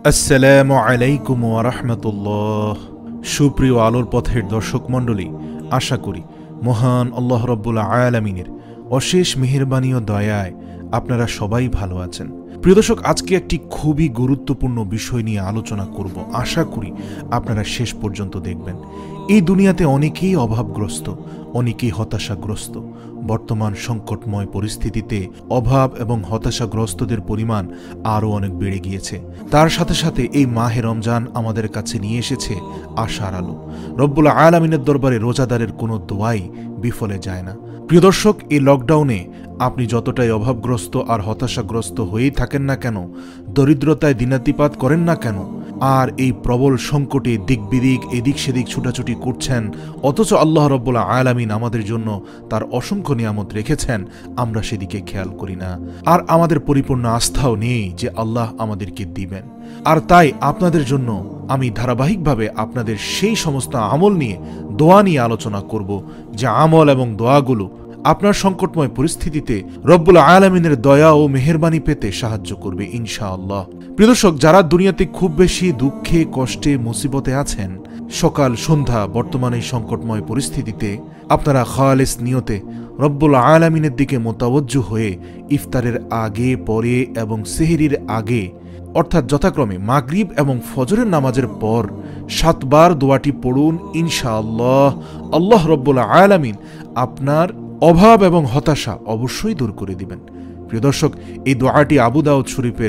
আসসালামু আলাইকুম ওয়া রাহমাতুল্লাহ। সুপ্রিয় আলোর পথের দর্শক মণ্ডলী, আশা করি মহান আল্লাহ রাব্বুল আলামিনের অশেষ মেহেরবানি ও দয়ায় আপনারা সবাই ভালো আছেন। প্রিয় দর্শক, আজকে একটি খুবই গুরুত্বপূর্ণ বিষয় নিয়ে আলোচনা করব। আশা করি আপনারা শেষ পর্যন্ত দেখবেন। এই দুনিয়াতে অনেকেই অভাবগ্রস্ত, অনেকেই হতাশাগ্রস্ত। বর্তমান সংকটময় পরিস্থিতিতে অভাব এবং হতাশাগ্রস্তদের পরিমাণ আরও অনেক বেড়ে গিয়েছে। তার সাথে সাথে এই মাহে রমজান আমাদের কাছে নিয়ে এসেছে আশার আলো। রব্বুল আলামিনের দরবারে রোজাদারের কোনো দোয়াই বিফলে যায় না। প্রিয় দর্শক, এই লকডাউনে আপনি যতটাই অভাবগ্রস্ত আর হতাশাগ্রস্ত হয়েই থাকেন না কেন, দরিদ্রতায় দিনাতিপাত করেন না কেন, আর এই প্রবল সংকটে দিক বিদিক এদিক সেদিক ছুটাছুটি করছেন, অথচ আল্লাহ রাব্বুল আলামিন আমাদের জন্য তার অসংখ্য নিয়ামত রেখেছেন, আমরা সেদিকে খেয়াল করি না। আর আমাদের পরিপূর্ণ আস্থাও নেই যে আল্লাহ আমাদেরকে দিবেন। আর তাই আপনাদের জন্য আমি ধারাবাহিকভাবে আপনাদের সেই সমস্ত আমল নিয়ে, দোয়া নিয়ে আলোচনা করব, যে আমল এবং দোয়াগুলো আপনার সংকটময় পরিস্থিতিতে রব্বুল আলামিনের দয়া ও মেহেরবানি পেতে সাহায্য করবে ইনশাআল্লাহ। প্রিয় দর্শক, যারা দুনিয়াতে খুব বেশি দুঃখে কষ্টে মুসিবতে আছেন, সকাল সন্ধ্যা বর্তমানে সংকটময় পরিস্থিতিতে আপনারা খালিস নিয়তে রব্বুল আলামিনের দিকে মোতাওজ্জু হয়ে ইফতারের আগে, পরে এবং সেহরির আগে, অর্থাৎ যথাক্রমে মাগরিব এবং ফজরের নামাজের পর 7 বার দোয়াটি পড়ুন। ইনশাআল্লাহ আল্লাহ রব্বুল আলামিন আপনার অভাব এবং হতাশা অবশ্যই দূর করে দিবেন। প্রিয় দর্শক, এই দোয়াটি আবু দাউদ শরীফের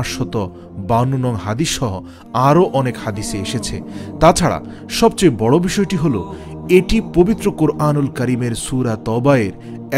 552 নং হাদিস সহ আরও অনেক হাদিসে এসেছে। তাছাড়া সবচেয়ে বড় বিষয়টি হলো এটি পবিত্র কোরআনুল কারীমের সূরা তওবায়ের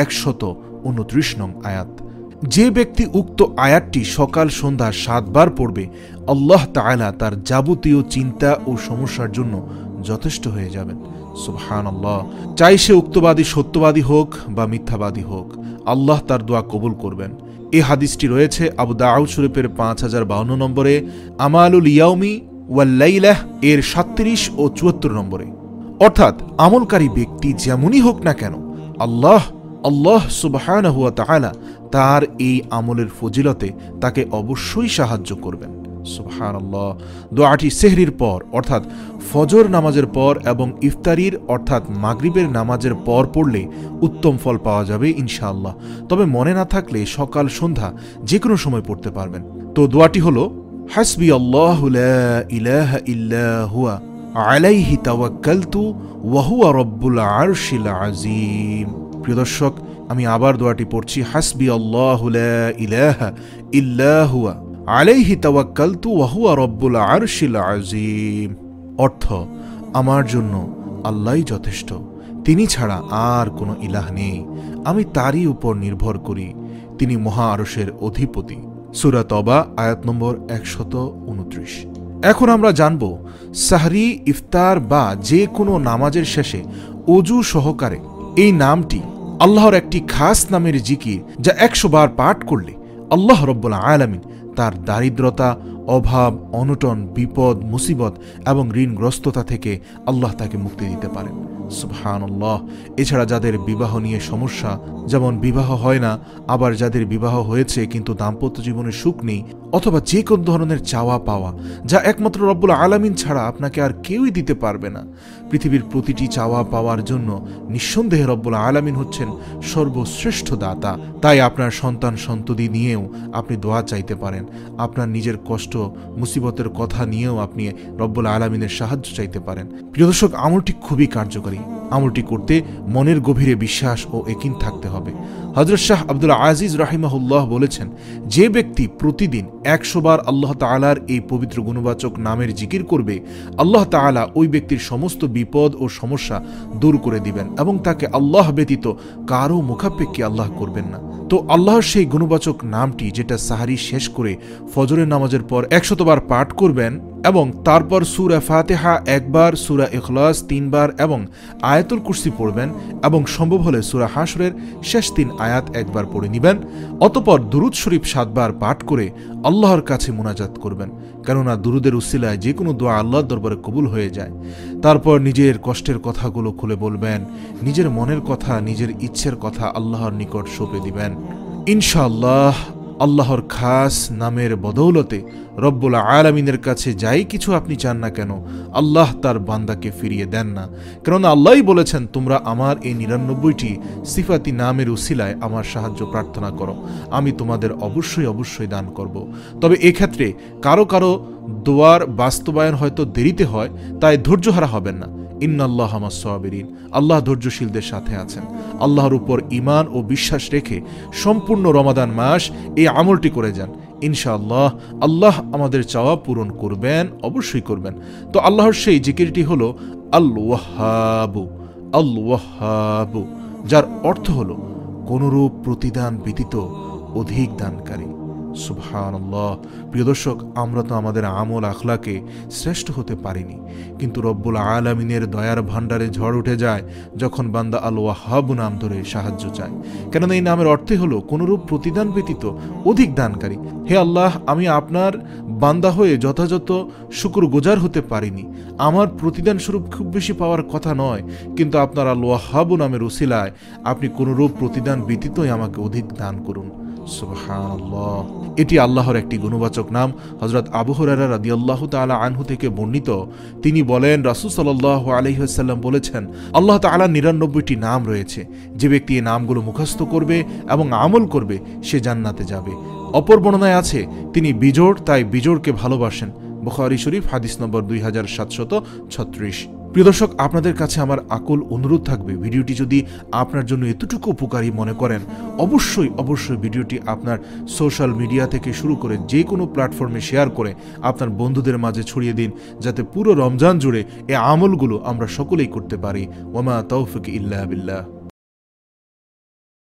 129 নং আয়াত। যে ব্যক্তি উক্ত আয়াতটি সকাল সন্ধ্যা 7 বার পড়বে, আল্লাহ তাআলা তার যাবতীয় চিন্তা ও সমস্যার জন্য যথেষ্ট হয়ে যাবেন। সুবহানাল্লাহ। চাই সে উক্তবাদী সত্যবাদী হোক বা মিথ্যাবাদী হোক, আল্লাহ তার দোয়া কবুল করবেন। এই হাদিসটি রয়েছে আবু দাউদ শরীফের 5052 নম্বরে, আমালুল ইয়াউমি ওয়াল লাইলাহ এর 37 ও 74 নম্বরে। অর্থাৎ আমলকারী ব্যক্তি যেমনই হোক না কেন, আল্লাহ সুবহানাহু ওয়া তাআলা তার এই আমলের ফজিলতে তাকে অবশ্যই সাহায্য করবেন। সুবহানাল্লাহ। দোয়াটি সেহরির পর অর্থাৎ ফজর নামাজের পর এবং ইফতারির অর্থাৎ মাগরিবের নামাজের পর পড়লে উত্তম ফল পাওয়া যাবে ইনশাআল্লাহ। তবে মনে না থাকলে সকাল সন্ধ্যা যে কোনো সময় পড়তে পারবেন। তো দোয়াটি হলো, হাসবি আল্লাহু লা ইলাহা ইল্লা হুয়া আলাইহি তাওয়াক্কালতু ওয়া হুয়া রব্বুল আরশিল আযীম। প্রিয় দর্শক, আমি আবার দোয়াটি পড়ছি, হাসবি আল্লাহু লা ইলাহা ইল্লা হুয়া আলাইহি তাওয়াক্কালতু ওয়া হুয়া রব্বুল আরশিল আযীম। অর্থ, আমার জন্য আল্লাহই যথেষ্ট, তিনি ছাড়া আর কোনো ইলাহ নেই, আমি তারই উপর নির্ভর করি, তিনি মহা আরশের অধিপতি। সূরা তওবা আয়াত নম্বর 129। এখন আমরা জানব সাহরি, ইফতার বা যে কোনো নামাজের শেষে ওযু সহকারে এই নামটি আল্লাহর একটি খাস নামের জিকির, যা 100 বার পাঠ করলে আল্লাহ রব্বুল আলামিন তার দারিদ্রতা, অভাব, অনটন, বিপদ, মুসিবত এবং ঋণগ্রস্ততা থেকে আল্লাহ তাকে মুক্তি দিতে পারেন। সুবহানাল্লাহ। এছাড়া যাদের বিবাহ নিয়ে সমস্যা, যেমন বিবাহ হয় না, আবার যাদের বিবাহ হয়েছে কিন্তু দাম্পত্য জীবনে সুখ নেই, অথবা যে কোন ধরনের চাওয়া পাওয়া যা একমাত্র রব্বুল আলামিন ছাড়া আপনাকে আর কেউই দিতে পারবে না, পৃথিবীর প্রতিটি চাওয়া পাওয়ার জন্য নিঃসন্দেহে রব্বুল আলামিন হচ্ছেন সর্বশ্রেষ্ঠ দাতা। তাই আপনার সন্তান সন্ততি নিয়েও আপনি দোয়া চাইতে পারেন। আপনার নিজের কষ্ট মুসিবতের কথা নিয়েও আপনি রব্বুল আলামিনের সাহায্য চাইতে পারেন। প্রিয় দর্শক, আমলটি খুবই কার্যকরী। আমলটি করতে মনের গভীরে বিশ্বাস ও ইয়াকিন থাকতে হবে। হযরত শাহ আব্দুল আজিজ রাহিমাহুল্লাহ বলেছেন, যে ব্যক্তি প্রতিদিন 100 বার আল্লাহ তাআলার এই পবিত্র গুণবাচক নামের জিকির করবে, আল্লাহ তাআলা ওই ব্যক্তির সমস্ত বিপদ ও সমস্যা দূর করে দিবেন এবং তাকে আল্লাহ ব্যতীত কারো মুখাপেক্ষী আল্লাহ করবেন না। তো আল্লাহর সেই গুণবাচক নামটি, যেটা সাহারি শেষ করে ফজরের নামাজের পর 100 বার পাঠ করবেন এবং তারপর সূরা ফাতিহা 1 বার, সূরা ইখলাস 3 বার এবং আয়াতুল কুরসি পড়বেন এবং সম্ভব হলে সূরা হাশরের শেষ 3 আয়াত 1 বার পড়ে নেবেন। অতঃপর দুরূদ শরীফ 7 বার পাঠ করে আল্লাহর কাছে মুনাজাত করবেন, কেননা দুরূদের উসিলায় যে কোনো দোয়া আল্লাহর দরবারে কবুল হয়ে যায়। তারপর নিজের কষ্টের কথাগুলো খুলে বলবেন, নিজের মনের কথা, নিজের ইচ্ছের কথা আল্লাহর নিকট সঁপে দিবেন। ইনশাআল্লাহ আল্লাহর খাস নামের বদৌলতে রব্বুল আলামিনের কাছে যাই কিছু আপনি চান না কেন, আল্লাহ তার বান্দাকে ফিরিয়ে দেন না। কেননা আল্লাহই বলেছেন, তোমরা আমার এই 99টি সিফাতি নামের উসিলায় আমার সাহায্য প্রার্থনা করো, আমি তোমাদের অবশ্যই দান করব। তবে এক্ষেত্রে কারো কারো দোয়ার বাস্তবায়ন হয়তো দেরিতে হয়, তাই ধৈর্যহারা হবেন না। ইন্নাল্লাহ মাস সাবিরিন, আল্লাহ ধৈর্যশীলদের সাথে আছেন। আল্লাহর উপর ঈমান ও বিশ্বাস রেখে সম্পূর্ণ রমাদান মাস এই আমলটি করে যান। ইনশাআল্লাহ আল্লাহ আমাদের চাওয়া পূরণ করবেন, অবশ্যই করবেন। তো আল্লাহর সেই জিকিরটি হলো আল ওয়াহ্হাবু, আল ওয়াহ্হাবু, যার অর্থ হলো কোনরূপ প্রতিদান ব্যতীত অধিক দানকারী। সুবহানাল্লাহ। প্রিয় দর্শক, আমরা তো আমাদের আমল আখলাকে শ্রেষ্ঠ হতে পারিনি, কিন্তু রব্বুল আলামিনের দয়ার ভাণ্ডারে ঝড় উঠে যায় যখন বান্দা আল ওয়াহ্হাব নাম ধরে সাহায্য চায়। কেননা এই নামের অর্থই হলো কোনরূপ প্রতিদান ব্যতীত অধিক দানকারী। হে আল্লাহ, আমি আপনার বান্দা হয়ে যথাযথ শুকরগুজার হতে পারিনি। আমার প্রতিদান স্বরূপ খুব বেশি পাওয়ার কথা নয়, কিন্তু আপনার আল ওয়াহ্হাব নামের উসিলায় আপনি কোনরূপ প্রতিদান ব্যতীতই আমাকে অধিক দান করুন। সুবহানাল্লাহ। এটি আল্লাহর একটি গুণবাচক নাম। হযরত আবু হুরায়রা রাদিয়াল্লাহু তাআলা আনহু থেকে বর্ণিত, তিনি বলেন, রাসূল সাল্লাল্লাহু আলাইহি ওয়াসাল্লাম বলেছেন, আল্লাহ তাআলার 99টি নাম রয়েছে। যে ব্যক্তি এই নামগুলো মুখস্থ করবে এবং আমল করবে সে জান্নাতে যাবে। অপর বর্ণনায় আছে, তিনি বিজোড়, তাই বিজোড়কে ভালোবাসেন। বুখারী শরীফ হাদিস নম্বর 2736। প্রিয় দর্শক, আপনাদের কাছে আমার আকুল অনুরোধ থাকবে, ভিডিওটি যদি আপনার জন্য এতটুকু উপকারী মনে করেন, অবশ্যই ভিডিওটি আপনার সোশ্যাল মিডিয়া থেকে শুরু করে যে কোনো প্ল্যাটফর্মে শেয়ার করে আপনার বন্ধুদের মাঝে ছড়িয়ে দিন, যাতে পুরো রমজান জুড়ে এই আমলগুলো আমরা সকলেই করতে পারি। ওয়া মা তাওফিক ইল্লা বিল্লাহ।